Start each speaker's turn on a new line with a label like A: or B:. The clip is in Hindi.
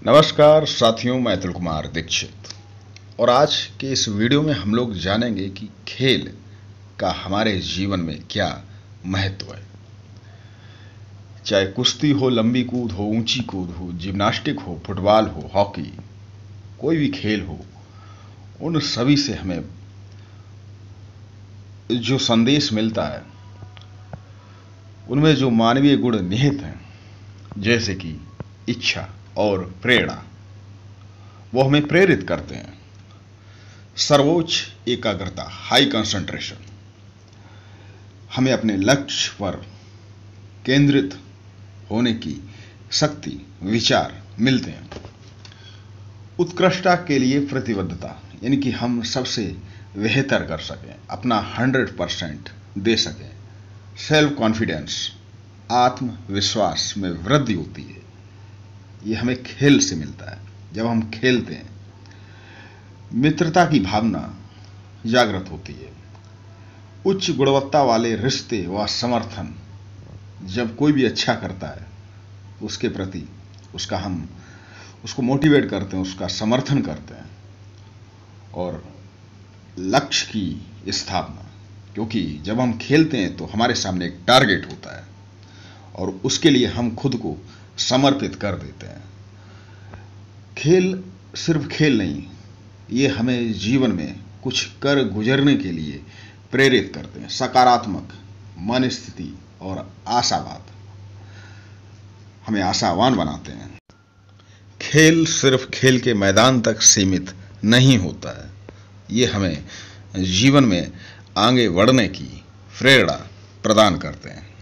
A: नमस्कार साथियों, मैं अतुल कुमार दीक्षित और आज के इस वीडियो में हम लोग जानेंगे कि खेल का हमारे जीवन में क्या महत्व है। चाहे कुश्ती हो, लंबी कूद हो, ऊंची कूद हो, जिम्नास्टिक हो, फुटबॉल हो, हॉकी, कोई भी खेल हो, उन सभी से हमें जो संदेश मिलता है उनमें जो मानवीय गुण निहित हैं, जैसे कि इच्छा और प्रेरणा, वो हमें प्रेरित करते हैं। सर्वोच्च एकाग्रता, हाई कंसंट्रेशन, हमें अपने लक्ष्य पर केंद्रित होने की शक्ति, विचार मिलते हैं। उत्कृष्टता के लिए प्रतिबद्धता, यानी कि हम सबसे बेहतर कर सकें, अपना 100% दे सकें। सेल्फ कॉन्फिडेंस, आत्मविश्वास में वृद्धि होती है। ये हमें खेल से मिलता है। जब हम खेलते हैं, मित्रता की भावना जागृत होती है। उच्च गुणवत्ता वाले रिश्ते व समर्थन, जब कोई भी अच्छा करता है उसके प्रति हम उसको मोटिवेट करते हैं, उसका समर्थन करते हैं। और लक्ष्य की स्थापना, क्योंकि जब हम खेलते हैं तो हमारे सामने एक टारगेट होता है और उसके लिए हम खुद को समर्पित कर देते हैं। खेल सिर्फ खेल नहीं, ये हमें जीवन में कुछ कर गुजरने के लिए प्रेरित करते हैं। सकारात्मक मन स्थिति और आशावाद हमें आशावान बनाते हैं। खेल सिर्फ खेल के मैदान तक सीमित नहीं होता है, ये हमें जीवन में आगे बढ़ने की प्रेरणा प्रदान करते हैं।